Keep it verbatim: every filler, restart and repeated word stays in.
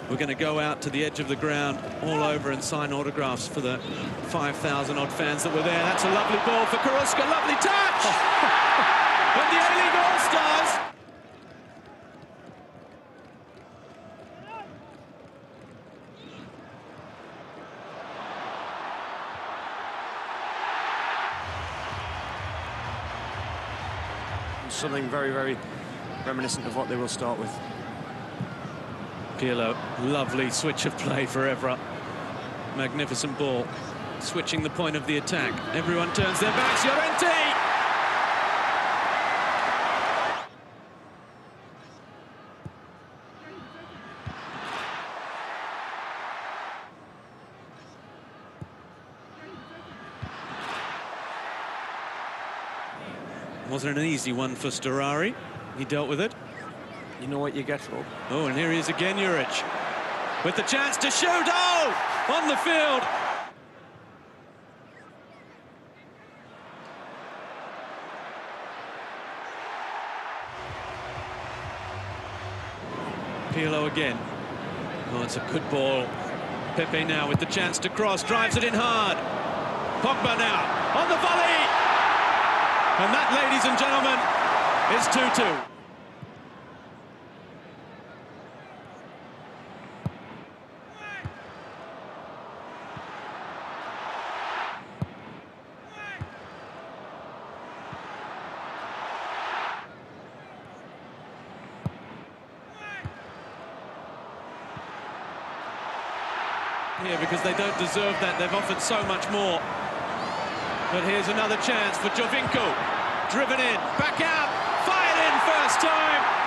We're going to go out to the edge of the ground all over and sign autographs for the five thousand odd fans that were there. That's a lovely ball for Karuska, lovely touch! And the A-League All-Stars. Something very, very reminiscent of what they will start with. Pirlo, lovely switch of play for Evra. Magnificent ball, switching the point of the attack. Everyone turns their backs. Llorente! Wasn't an easy one for Storari. He dealt with it. You know what you get, Rob. Oh, and here he is again, Juric, with the chance to shoot. Oh, on the field. Pirlo again. Oh, it's a good ball. Pepe now with the chance to cross, drives it in hard. Pogba now on the volley. And that, ladies and gentlemen, is two two. Here, because they don't deserve that. They've offered so much more. But here's another chance for Jovinko. Driven in, back out, fired in first time.